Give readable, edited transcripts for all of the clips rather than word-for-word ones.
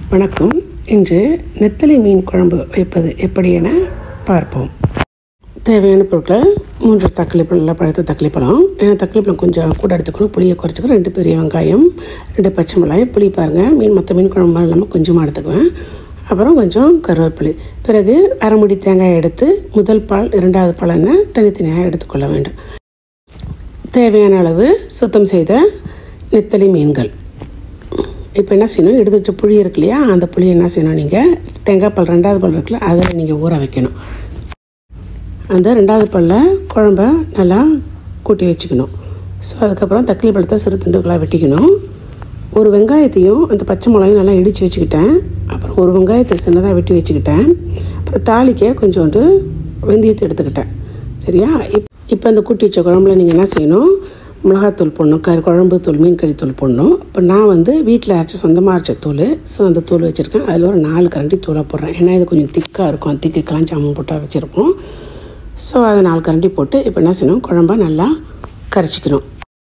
வணக்கம். இன்று நெத்தலி மீன் குழம்பு வைப்பது எப்படி என பார்ப்போம். தேவையான பொருட்கள் 3 தக்காளி பழம், நல்லா பழுத்த தக்காளி பழம். தக்காளி பழம் கொஞ்சம் கூட எடுத்துக்கணும், புளியை குறைச்சிக்கணும். 2 பெரிய வெங்காயம், 2 பச்சை மிளகாய். புளி பாருங்கள், மற்ற மீன் குழம்பு மாதிரி இல்லாமல் கொஞ்சமாக எடுத்துக்குவேன். அப்புறம் கொஞ்சம் கருவேப்பிலை. பிறகு அரை மூடி தேங்காய் எடுத்து முதல் பால் 2வது பால் எண்ணெய் தனித்தனியாக எடுத்துக்கொள்ள வேண்டும். தேவையான அளவு சுத்தம் செய்த நெத்தலி மீன்கள். இப்போ என்ன செய்யணும், எடுத்து வச்ச புளி இருக்கு இல்லையா, அந்த புளி என்ன செய்யணும், நீங்கள் தேங்காய் பால் 2வது பால் இருக்குல்ல, அதில் நீங்கள் ஊற வைக்கணும். அந்த 2வது பாலில் குழம்ப நல்லா கூட்டி வச்சுக்கணும். ஸோ அதுக்கப்புறம் தக்காளி பழத்தை சிறு துண்டுகளாக வெட்டிக்கணும். ஒரு வெங்காயத்தையும் அந்த பச்சை மிளகாயும் நல்லா இடித்து வச்சுக்கிட்டேன். அப்புறம் ஒரு வெங்காயத்தை சின்னதாக வெட்டி வச்சுக்கிட்டேன். அப்புறம் தாளிக்க கொஞ்சோண்டு வெந்தயத்தை எடுத்துக்கிட்டேன். சரியா? இப்போ அந்த கூட்டி வச்ச குழம்புல நீங்கள் என்ன செய்யணும், மிளகாத்தூள் போடணும், குழம்பு தூள், மீன் கறி தூள் போடணும். இப்போ நான் வீட்டில் அரைச்சி சொந்தமாக அரைச்ச தூள், ஸோ அந்த தூள் வச்சுருக்கேன். அதில் ஒரு 4 கரண்டி தூளை போடுறேன். ஏன்னா இது கொஞ்சம் திக்காக இருக்கும், திக்குக்கெல்லாம் ஜாமுன் போட்டால் வச்சுருப்போம். ஸோ அதை 4 கரண்டி போட்டு இப்போ என்ன செய்யணும், குழம்பை நல்லா கரைச்சிக்கணும்.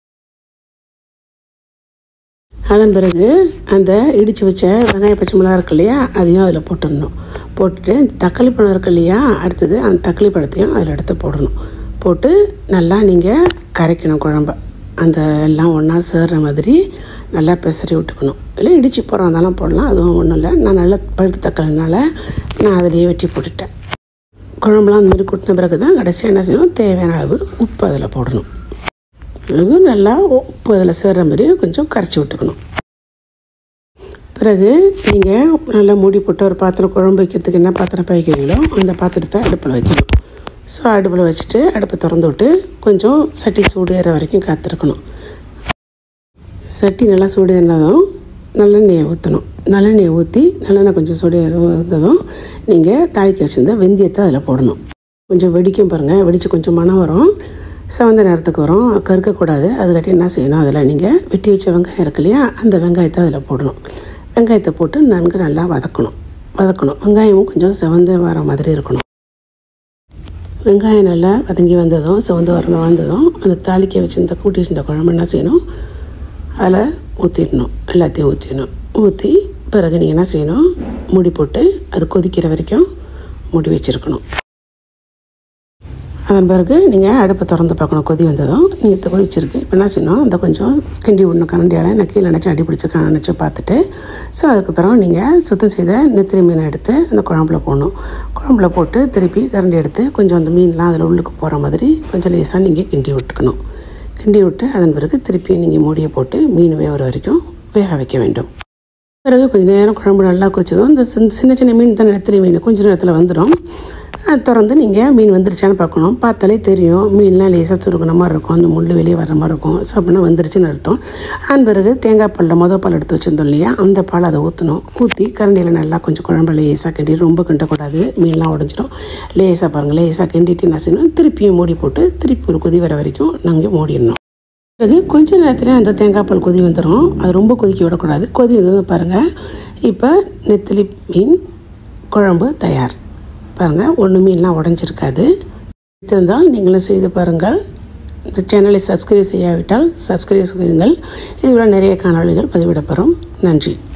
அதன் பிறகு அந்த இடித்து வச்ச வெங்காய பச்சை மிளகா இருக்கு இல்லையா, அதையும் அதில் போட்டுடணும். போட்டுட்டு தக்காளி பழம் இருக்கு இல்லையா, அடுத்தது அந்த தக்காளி பழத்தையும் அதில் எடுத்து போடணும். போட்டு நல்லா நீங்கள் கரைக்கணும் குழம்ப. அந்த எல்லாம் ஒன்றா சேர்ற மாதிரி நல்லா பெசரி விட்டுக்கணும். இல்லை இடித்து போகிறோம் அதெல்லாம் போடலாம், அதுவும் ஒன்றும் இல்லை. நான் நல்லா பழுத்து தக்காளினால நான் அதிலேயே வெட்டி போட்டுட்டேன். குழம்புலாம் அந்த மாதிரி கூட்டின பிறகு தான் கடைசியாக என்ன செய்யணும், தேவையான அளவு உப்பு அதில் போடணும். பிறகு நல்லா உப்பு அதில் சேர்ற மாதிரி கொஞ்சம் கரைச்சி விட்டுக்கணும். பிறகு நீங்கள் நல்லா மூடி போட்டு ஒரு பாத்திரம், குழம்பு வைக்கிறதுக்கு என்ன பாத்திரம் வைக்கிறீங்களோ அந்த பாத்திரத்தை அடுப்பில் வைக்கணும். ஸோ அடுப்பில் வச்சுட்டு அடுப்பை திறந்து விட்டு கொஞ்சம் சட்டி சூடு ஏற வரைக்கும் காத்திருக்கணும். சட்டி நல்லா சூடு ஏறினதும் நல்லெண்ணெயை ஊற்றணும். நல்லெண்ணெயை ஊற்றி நல்லெண்ணெய் கொஞ்சம் சூடு இருந்ததும் நீங்கள் தாளிக்க வச்சுருந்த வெந்தயத்தை அதில் போடணும். கொஞ்சம் வெடிக்கும் பாருங்கள், வெடித்து கொஞ்சம் மணம் வரும், செவந்த நேரத்துக்கு வரும், கருக்கக்கூடாது. அதுக்காட்டி என்ன செய்யணும், அதில் நீங்கள் வெட்டி வச்ச வெங்காயம் இருக்கு இல்லையா, அந்த வெங்காயத்தை அதில் போடணும். வெங்காயத்தை போட்டு நன்கு நல்லா வதக்கணும். வெங்காயமும் கொஞ்சம் செவந்து வர மாதிரி இருக்கணும். வெங்காயம் நல்லா வதங்கி வந்ததும் செவந்து வந்ததும் அந்த தாளிக்க வச்சுருந்த கூட்டி வச்சுருந்த குழம்பு என்ன செய்யணும், அதில் ஊற்றிடணும். எல்லாத்தையும் ஊற்றி பிறகு நீங்கள் என்ன செய்யணும், மூடி போட்டு அது கொதிக்கிற வரைக்கும் மூடி வச்சுருக்கணும். அதன் பிறகு நீங்கள் அடுப்பை திறந்து பார்க்கணும். கொதி வந்ததும் நீங்கள் கொதிச்சிருக்கு. இப்போ என்ன செய்யணும், அந்த கொஞ்சம் கிண்டி விடணும் கரண்டியால். நான் கீழே நினச்சி அடி பிடிச்சிருக்கேன் நினச்சி பார்த்துட்டு, ஸோ அதுக்கப்புறம் நீங்கள் சுத்தம் செய்த நெத்திலி மீனை எடுத்து அந்த குழம்புல போடணும். குழம்புல போட்டு திருப்பி கரண்டி எடுத்து கொஞ்சம் அந்த மீன்லாம் அதில் உள்ளுக்கு போகிற மாதிரி கொஞ்சம் லேசாக நீங்கள் கிண்டி விட்டுக்கணும். கிண்டி விட்டு அதன் பிறகு திருப்பி நீங்கள் மூடியை போட்டு மீன் வேகிற வரைக்கும் வேக வைக்க வேண்டும். பிறகு கொஞ்சம் நேரம் குழம்பு நல்லா கொச்சதும் இந்த சின்ன சின்ன மீன் தான் நெத்திலி மீன் கொஞ்சம் நேரத்தில் வந்துடும். திறந்து நீங்கள் மீன் வந்துருச்சான்னு பார்க்கணும். பார்த்தாலே தெரியும், மீன்லாம் லேசாக சுருங்கின மாதிரி இருக்கும், அந்த முள் வெளியே வர மாதிரி இருக்கும். ஸோ அப்படின்னா வந்துருச்சுன்னு அர்த்தம். அதன் பிறகு தேங்காய் பாலில் பால் எடுத்து வச்சுருந்தோம் இல்லையா, அந்த பால் அதை ஊற்றணும். ஊற்றி கரண்டியில் நல்லா கொஞ்சம் குழம்பு லேசாக கிண்டி, ரொம்ப கிண்டக்கூடாது, மீன்லாம் உடஞ்சிடும். லேசாக பாருங்கள், லேசாக கிண்டிட்டு என்ன செய்யணும், திருப்பியும் மூடி போட்டு திருப்பி ஒரு கொதி வர வரைக்கும் நாங்கள் மூடிடணும். பிறகு கொஞ்சம் நேரத்தில் அந்த தேங்காய் பால் கொதி வந்துடும். அது ரொம்ப கொதிக்க விடக்கூடாது. கொதி வந்தது பாருங்கள். இப்போ நெத்திலி மீன் குழம்பு தயார். பாருங்கள், ஒன்று மீன்லாம் உடஞ்சிருக்காது. இருந்தால் நீங்களும் செய்து பாருங்கள். இந்த சேனலை சப்ஸ்கிரைப் செய்யாவிட்டால் சப்ஸ்கிரைப் செய்யுங்கள். இதுபோல் நிறைய காணொளிகள் பதிவிடப்படும். நன்றி.